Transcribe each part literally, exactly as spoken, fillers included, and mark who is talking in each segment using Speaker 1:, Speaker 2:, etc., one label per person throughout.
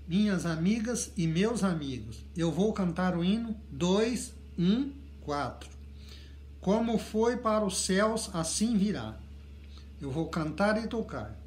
Speaker 1: minhas amigas e meus amigos. Eu vou cantar o hino dois, um, quatro. Como foi para os céus, assim virá. Eu vou cantar e tocar.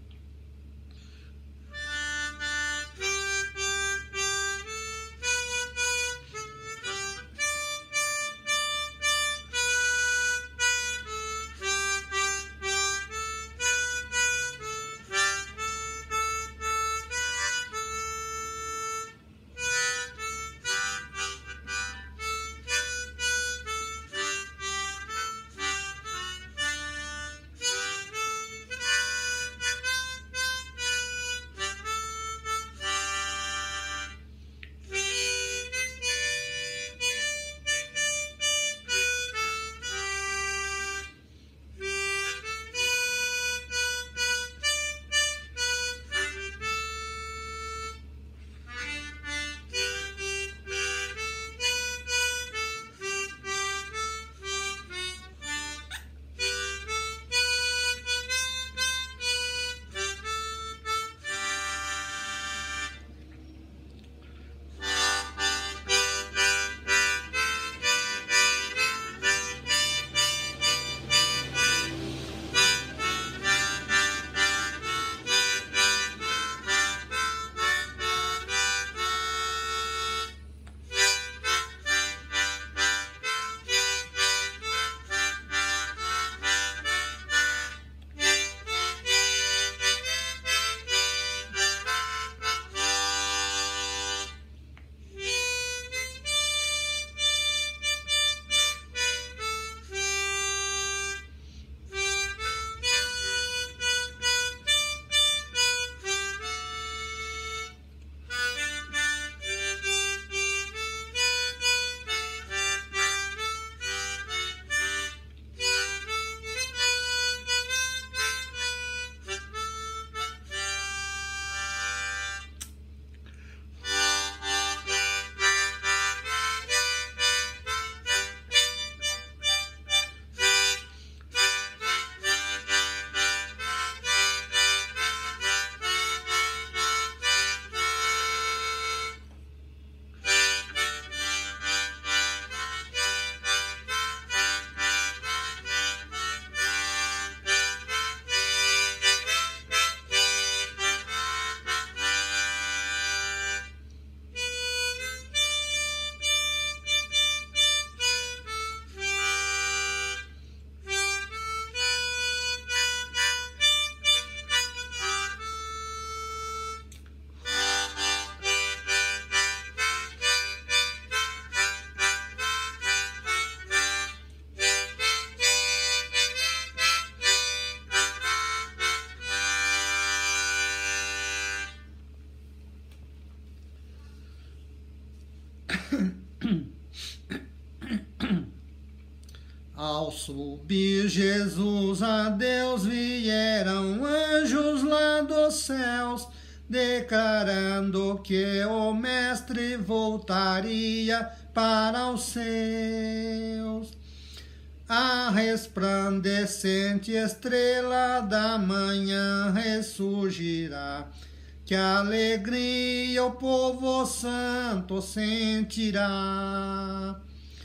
Speaker 1: Ao subir Jesus a Deus, vieram anjos lá dos céus, declarando que o Mestre voltaria para os seus. A resplandecente estrela da manhã ressurgirá, que alegria o povo santo sentirá.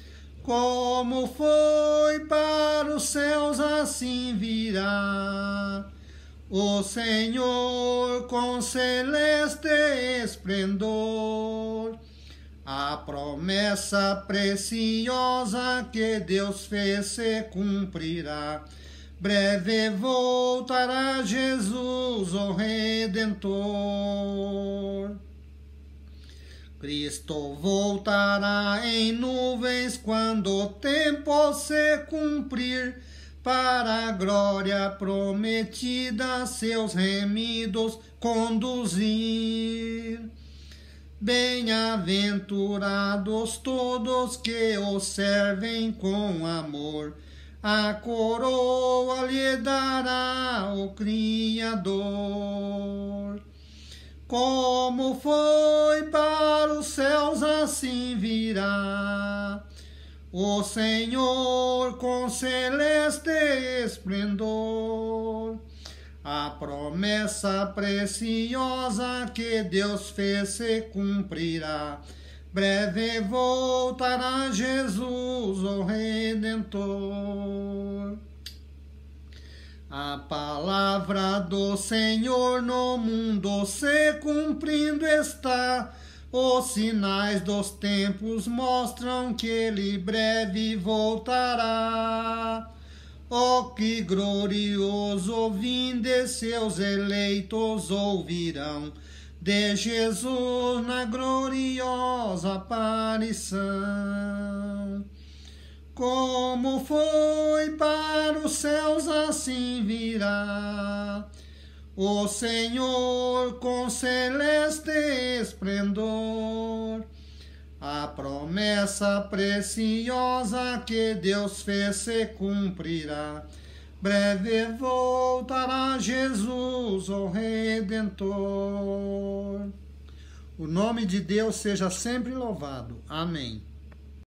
Speaker 1: Como foi para os céus, assim virá o Senhor com celeste esplendor. A promessa preciosa que Deus fez se cumprirá. Breve voltará Jesus, o Redentor. Cristo voltará em nuvens quando o tempo se cumprir, para a glória prometida seus remidos conduzir. Bem-aventurados todos que o servem com amor, a coroa lhe dará o Criador. Como foi para os céus, assim virá o Senhor com celeste esplendor. A promessa preciosa que Deus fez se cumprirá. Breve voltará Jesus, o Redentor. A palavra do Senhor no mundo se cumprindo está. Os sinais dos tempos mostram que Ele breve voltará. Oh, que glorioso vinde seus eleitos ouvirão de Jesus na gloriosa aparição. Como foi para os céus, assim virá o Senhor com celeste esplendor. A promessa preciosa que Deus fez se cumprirá. Breve voltará Jesus, o Redentor. O nome de Deus seja sempre louvado. Amém.